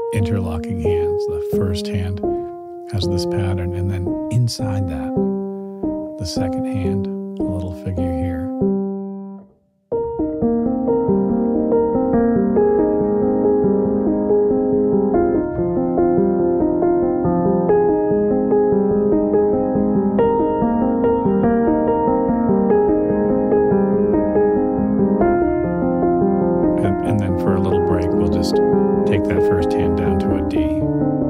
interlocking hands. The first hand has this pattern, and then inside that, the second hand, a little figure here. And then for a little break, we'll just take that first hand down to a D.